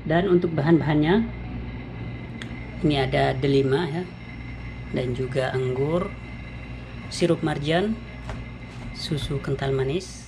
Dan untuk bahan-bahannya ini ada delima ya, dan juga anggur, sirup marjan, susu kental manis.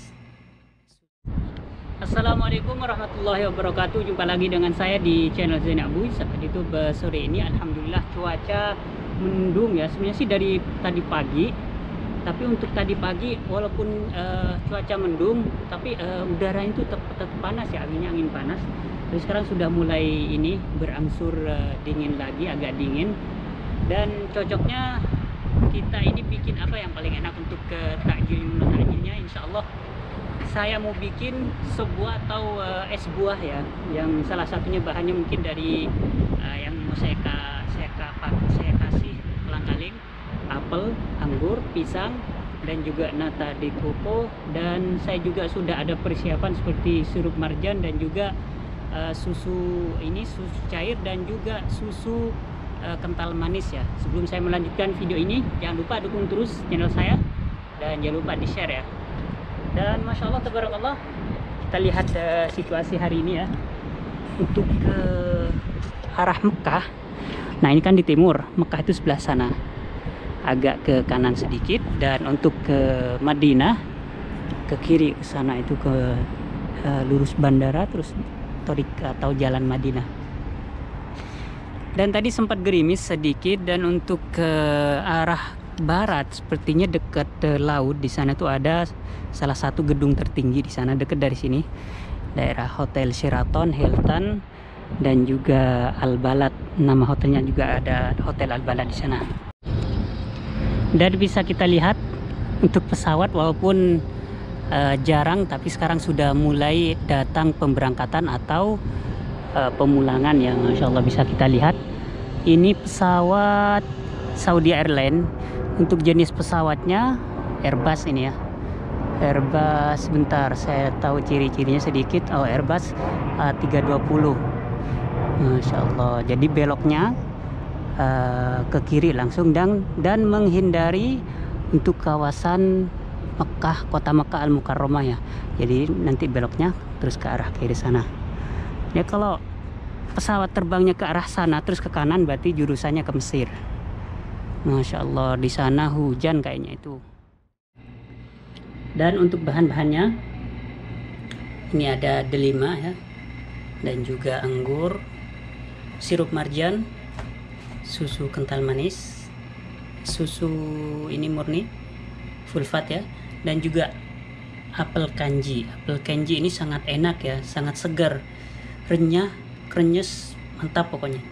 Assalamualaikum warahmatullahi wabarakatuh. Jumpa lagi dengan saya di channel Zaini Abuy sahabat YouTube. Sore ini alhamdulillah cuaca mendung ya. Sebenarnya sih dari tadi pagi, tapi untuk tadi pagi walaupun cuaca mendung, tapi udaranya itu tetap panas ya, angin panas. Jadi sekarang sudah mulai ini berangsur dingin lagi, agak dingin. Dan cocoknya kita ini bikin apa yang paling enak untuk ke takjilnya. Insya Allah saya mau bikin sebuah atau es buah ya, yang salah satunya bahannya mungkin dari yang mau saya kasih kolang-kaling, apel, anggur, pisang, dan juga nata de coco. Dan saya juga sudah ada persiapan seperti sirup marjan dan juga susu cair dan juga susu kental manis ya. Sebelum saya melanjutkan video ini, jangan lupa dukung terus channel saya dan jangan lupa di share ya. Dan masya Allah tabarakallah, kita lihat situasi hari ini ya. Untuk ke arah Mekah, nah ini kan di timur, Mekah itu sebelah sana, agak ke kanan sedikit. Dan untuk ke Madinah ke kiri ke sana, itu ke lurus bandara terus torik atau jalan Madinah. Dan tadi sempat gerimis sedikit. Dan untuk ke arah barat sepertinya dekat laut, di sana tuh ada salah satu gedung tertinggi di sana dekat dari sini, daerah Hotel Sheraton, Hilton, dan juga Al Balad. Nama hotelnya juga ada Hotel Al Balad di sana. Dan bisa kita lihat untuk pesawat walaupun jarang, tapi sekarang sudah mulai datang pemberangkatan atau pemulangan ya. Masya Allah bisa kita lihat ini pesawat Saudi Airlines. Untuk jenis pesawatnya Airbus ini ya, Airbus, bentar saya tahu ciri-cirinya sedikit. Oh, Airbus A320. Masya Allah. Jadi beloknya ke kiri langsung dan menghindari untuk kawasan Mekah, kota Mekah Al Mukarramah ya. Jadi nanti beloknya terus ke arah kiri sana. Ya kalau pesawat terbangnya ke arah sana terus ke kanan, berarti jurusannya ke Mesir. Masya Allah, di sana hujan kayaknya itu. Dan untuk bahan-bahannya ini ada delima ya, dan juga anggur, sirup marjan, susu kental manis, susu ini murni full fat ya, dan juga apel kanji. Apel kanji ini sangat enak ya, sangat segar, renyah, krenyes, mantap pokoknya.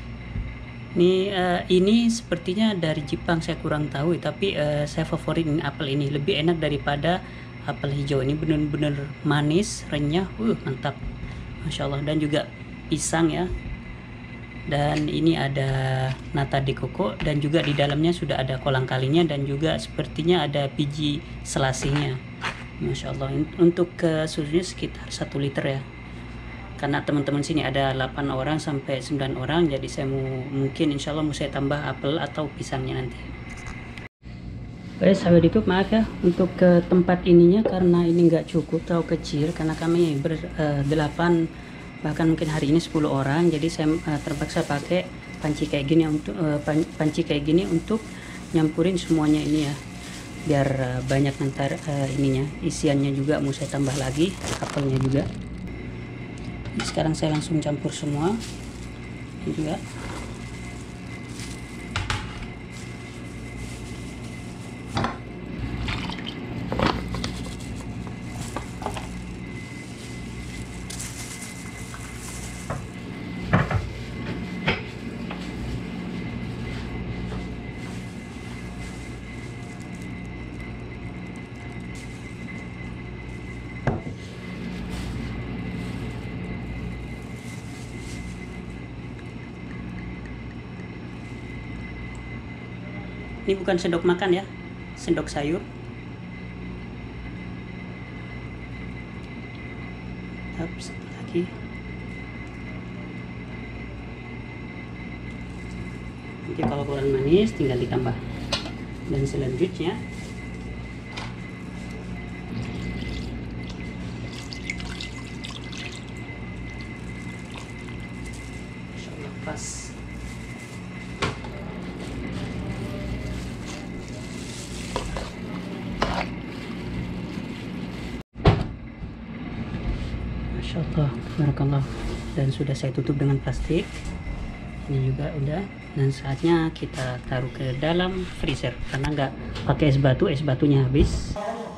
Ini sepertinya dari Jepang, saya kurang tahu, tapi saya favorit ini apel ini, lebih enak daripada apel hijau. Ini benar-benar manis, renyah, mantap, masya Allah. Dan juga pisang ya, dan ini ada nata de coco, dan juga di dalamnya sudah ada kolang-kalinya, dan juga sepertinya ada biji selasihnya, masya Allah. Untuk susunya sekitar 1 liter ya, karena teman-teman sini ada 8 orang sampai 9 orang, jadi saya mungkin insya Allah mau saya tambah apel atau pisangnya nanti. Oke sahabat YouTube, maaf ya untuk ke tempat ininya karena ini nggak cukup, terlalu kecil, karena kami ber-8, bahkan mungkin hari ini 10 orang, jadi saya terpaksa pakai panci kayak gini untuk nyampurin semuanya ini ya, biar banyak nanti ininya, isiannya juga mau saya tambah lagi, apelnya juga. Sekarang saya langsung campur semua ini juga. Ini bukan sendok makan ya, sendok sayur. Satu lagi. Nanti kalau kurang manis tinggal ditambah. Dan selanjutnya pas. Masya Allah, barakallah. Dan sudah saya tutup dengan plastik. Ini juga udah. Dan saatnya kita taruh ke dalam freezer karena nggak pakai es batu, es batunya habis.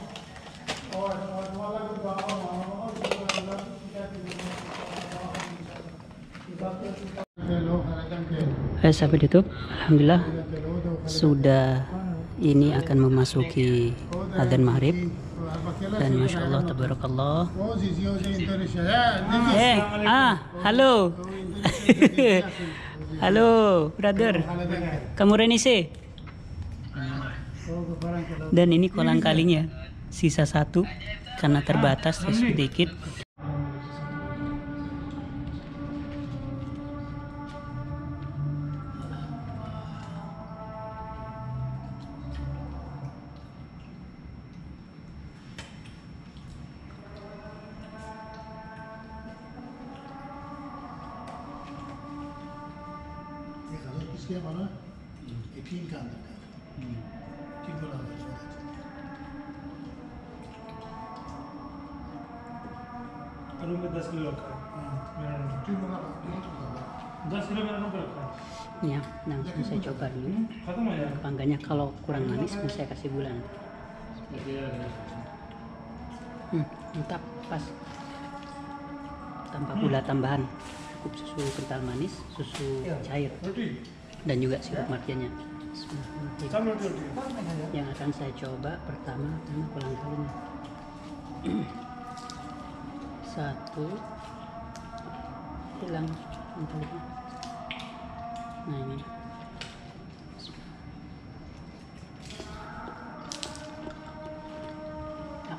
Sampai ditutup. Alhamdulillah sudah, ini akan memasuki adzan maghrib. Dan masya Allah, tabarakallah. Halo. Halo brother, kamu Renise. Dan ini kolang kalinya sisa satu karena terbatas sedikit. इसके बना यकीन का अंदर का ठीक बोला रूम में 10 किलो रखा है मेरा ठीक बोला 10 किलो मेरा रूम पे रखा है Ya, langsung saya coba dulu. खत्म हो जाएगा Bangganya kalau kurang manis mau saya kasih gula. Mantap, pas. Tanpa gula tambahan. Cukup susu kental manis, susu cair, रोटी dan juga sirup marjannya. सब रोटी रोटी Yang akan saya coba pertama ini kolang kalinya. Satu, hilang kentalnya. Nah ini. Ya.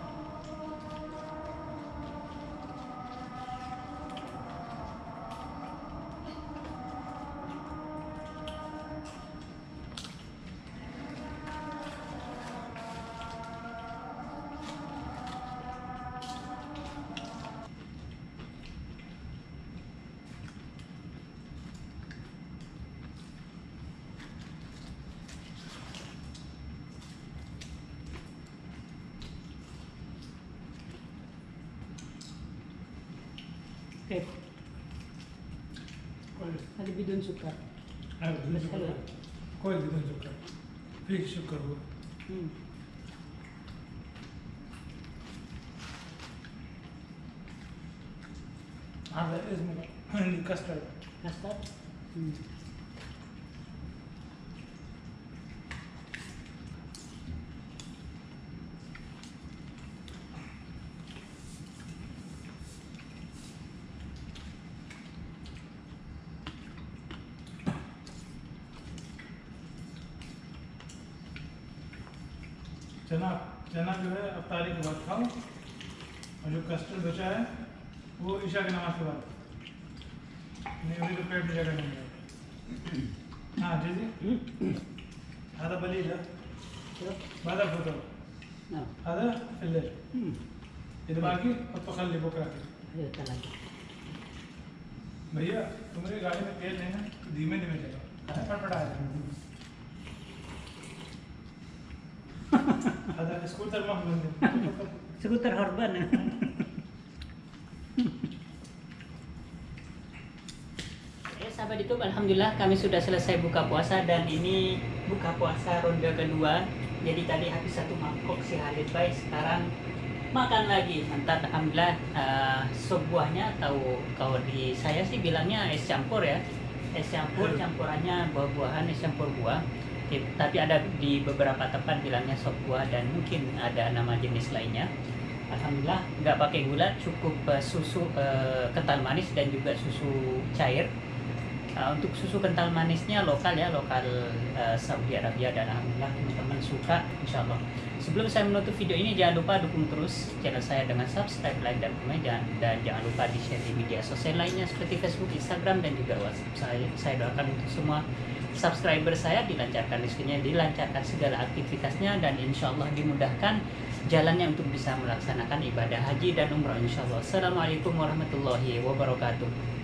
Oke, ada bidon suka. कोई भी नहीं शुक्र फिर शुक्र हुआ هذا اسمه كاسترد Custard. चना चना जो है अफ्तारी के बाद खाओ और जो कस्टर्ड बचा है वो ईशा की नमाज के बाद नहीं अभी तो पेट में जगह नहीं है हाँ जी जी هذا بليلة بعد الفطور Nah, هذا في الليل إذا باقي حطه خلي بكرة كده ayo kita lagi. भैया तुम्हारी गाड़ी में तेल लेना धीमे धीमे चलो फटफट आ जाए هذا स्कूटर में बंद Skuter Horban. Sahabat YouTube, alhamdulillah kami sudah selesai buka puasa dan ini buka puasa ronde kedua. Jadi tadi habis satu mangkok si Halid Bay, sekarang makan lagi. Mantap, alhamdulillah. Sop buahnya atau kalau di saya sih bilangnya es campur ya. Es campur, campurannya buah-buahan, es campur buah. Tapi ada di beberapa tempat bilangnya sop buah dan mungkin ada nama jenis lainnya. Alhamdulillah nggak pakai gula, cukup susu kental manis dan juga susu cair. Untuk susu kental manisnya lokal ya, lokal Saudi Arabia, dan alhamdulillah teman-teman suka, insyaallah. Sebelum saya menutup video ini, jangan lupa dukung terus channel saya dengan subscribe, like, dan komen, dan jangan lupa di share di media sosial lainnya seperti Facebook, Instagram, dan juga WhatsApp saya doakan untuk semua subscriber saya dilancarkan rezekinya, dilancarkan segala aktivitasnya, dan insyaallah dimudahkan jalannya untuk bisa melaksanakan ibadah haji dan umrah insyaallah. Assalamualaikum warahmatullahi wabarakatuh.